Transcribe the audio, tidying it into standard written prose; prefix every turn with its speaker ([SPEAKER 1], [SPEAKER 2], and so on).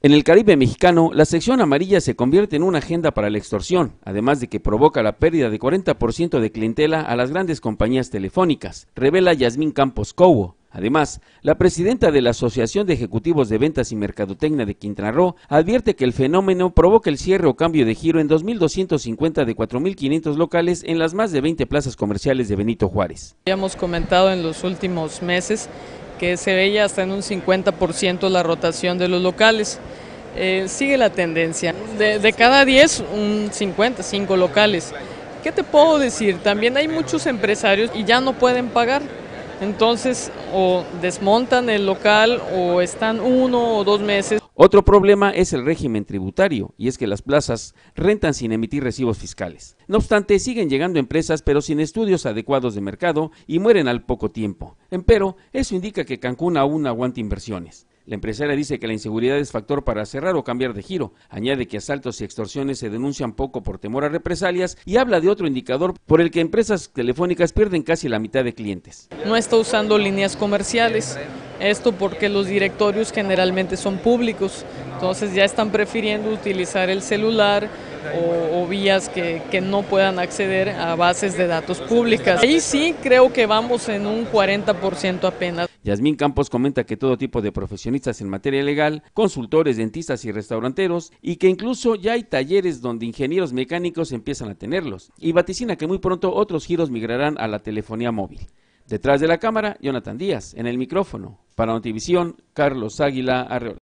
[SPEAKER 1] En el Caribe mexicano, la sección amarilla se convierte en una agenda para la extorsión, además de que provoca la pérdida de 40% de clientela a las grandes compañías telefónicas, revela Yasmín Campos Cobo. Además, la presidenta de la Asociación de Ejecutivos de Ventas y Mercadotecnia de Quintana Roo advierte que el fenómeno provoca el cierre o cambio de giro en 2.250 de 4.500 locales en las más de 20 plazas comerciales de Benito Juárez.
[SPEAKER 2] Habíamos comentado en los últimos meses que se veía hasta en un 50% la rotación de los locales. Sigue la tendencia, de cada 10, un 55 locales. ¿Qué te puedo decir? También hay muchos empresarios y ya no pueden pagar, entonces o desmontan el local o están 1 o 2 meses.
[SPEAKER 1] Otro problema es el régimen tributario, y es que las plazas rentan sin emitir recibos fiscales. No obstante, siguen llegando empresas pero sin estudios adecuados de mercado y mueren al poco tiempo. Empero, eso indica que Cancún aún aguanta inversiones. La empresaria dice que la inseguridad es factor para cerrar o cambiar de giro. Añade que asaltos y extorsiones se denuncian poco por temor a represalias y habla de otro indicador por el que empresas telefónicas pierden casi la mitad de clientes.
[SPEAKER 2] No está usando líneas comerciales, esto porque los directorios generalmente son públicos, entonces ya están prefiriendo utilizar el celular o vías que no puedan acceder a bases de datos públicas. Ahí sí creo que vamos en un 40% apenas.
[SPEAKER 1] Yasmín Campos comenta que todo tipo de profesionistas en materia legal, consultores, dentistas y restauranteros, y que incluso ya hay talleres donde ingenieros mecánicos empiezan a tenerlos, y vaticina que muy pronto otros giros migrarán a la telefonía móvil. Detrás de la cámara, Jonathan Díaz, en el micrófono. Para Notivisión, Carlos Águila Arreola.